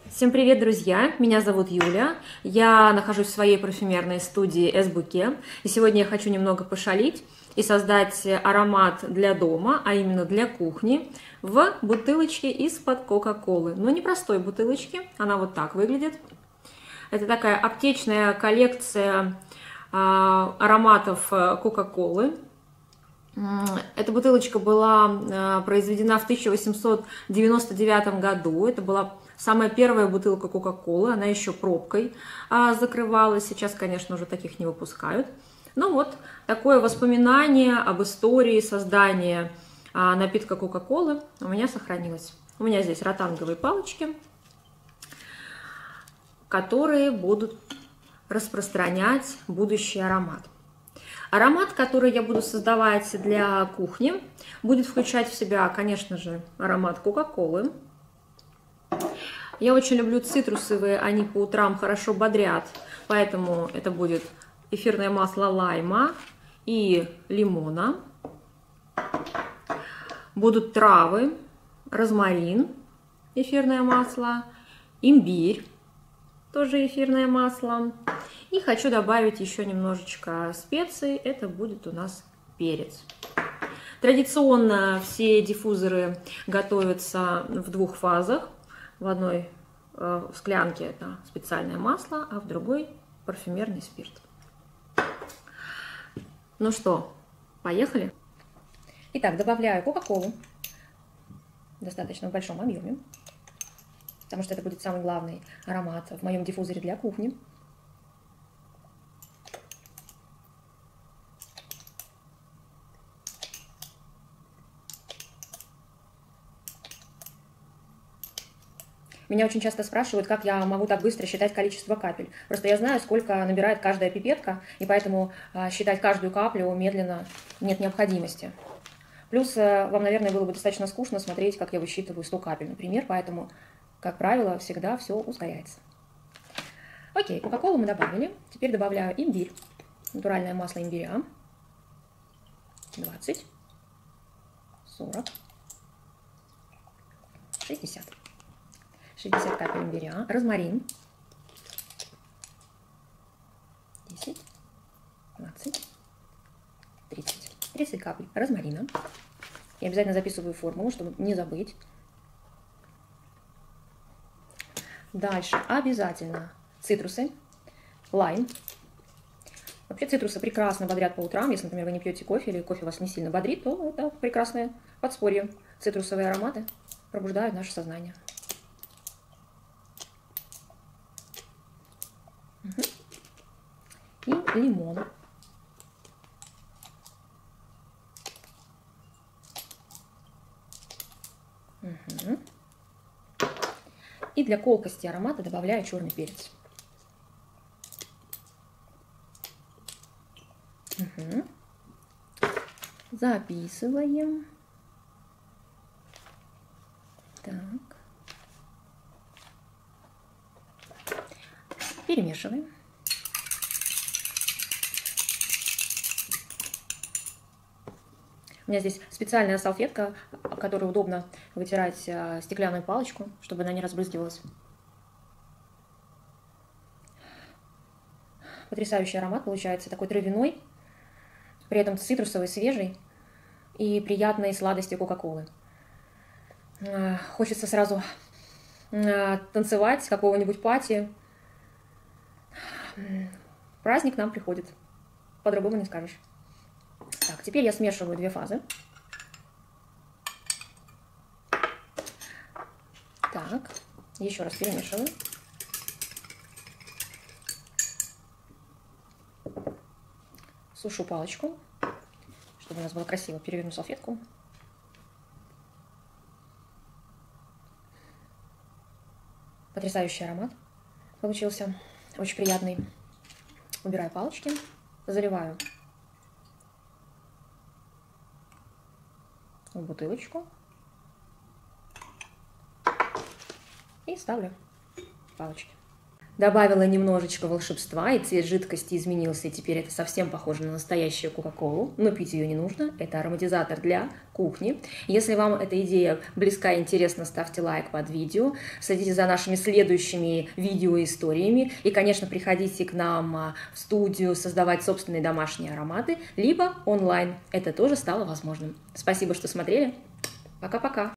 Всем привет, друзья! Меня зовут Юля. Я нахожусь в своей парфюмерной студии S-Bouquet. И сегодня я хочу немного пошалить и создать аромат для дома, а именно для кухни, в бутылочке из-под Кока-Колы. Но не простой бутылочки, она вот так выглядит. Это такая аптечная коллекция ароматов Кока-Колы. Эта бутылочка была произведена в 1899 году. Это была самая первая бутылка Кока-Колы. Она еще пробкой закрывалась. Сейчас, конечно, уже таких не выпускают. Ну вот, такое воспоминание об истории создания напитка Кока-Колы у меня сохранилось. У меня здесь ротанговые палочки, которые будут распространять будущий аромат. Аромат, который я буду создавать для кухни, будет включать в себя, конечно же, аромат Кока-Колы. Я очень люблю цитрусовые, они по утрам хорошо бодрят, поэтому это будет эфирное масло лайма и лимона. Будут травы, розмарин, эфирное масло, имбирь, тоже эфирное масло. И хочу добавить еще немножечко специй, это будет у нас перец. Традиционно все диффузоры готовятся в двух фазах. В одной склянке это специальное масло, а в другой парфюмерный спирт. Ну что, поехали? Итак, добавляю Кока-Колу в достаточно большом объеме, потому что это будет самый главный аромат в моем диффузоре для кухни. Меня очень часто спрашивают, как я могу так быстро считать количество капель. Просто я знаю, сколько набирает каждая пипетка, и поэтому считать каждую каплю медленно нет необходимости. Плюс вам, наверное, было бы достаточно скучно смотреть, как я высчитываю 100 капель, например, поэтому, как правило, всегда все ускоряется. Окей, Кока-Колу мы добавили. Теперь добавляю имбирь, натуральное масло имбиря. 20, 40, 60. 60 капель имбиря, розмарин, 10, 20, 30. 30 капель розмарина. Я обязательно записываю формулу, чтобы не забыть. Дальше обязательно цитрусы, лайм. Вообще цитрусы прекрасно бодрят по утрам. Если, например, вы не пьете кофе или кофе вас не сильно бодрит, то это прекрасное подспорье. Цитрусовые ароматы пробуждают наше сознание. И лимон. Угу. И для колкости аромата добавляю черный перец. Угу. Записываем. Так. Перемешиваем. У меня здесь специальная салфетка, которой удобно вытирать стеклянную палочку, чтобы она не разбрызгивалась. Потрясающий аромат получается, такой травяной, при этом цитрусовый, свежий и приятной сладости Кока-Колы. Хочется сразу танцевать, какого-нибудь пати. Праздник нам приходит, по-другому не скажешь. Так, теперь я смешиваю две фазы. Так, еще раз перемешиваю. Сушу палочку, чтобы у нас было красиво. Переверну салфетку. Потрясающий аромат получился, очень приятный. Убираю палочки, заливаю в бутылочку и ставлю палочки. Добавила немножечко волшебства, и цвет жидкости изменился, и теперь это совсем похоже на настоящую кока-колу, но пить ее не нужно, это ароматизатор для кухни. Если вам эта идея близка и интересна, ставьте лайк под видео, следите за нашими следующими видео и историями, и, конечно, приходите к нам в студию создавать собственные домашние ароматы, либо онлайн, это тоже стало возможным. Спасибо, что смотрели, пока-пока!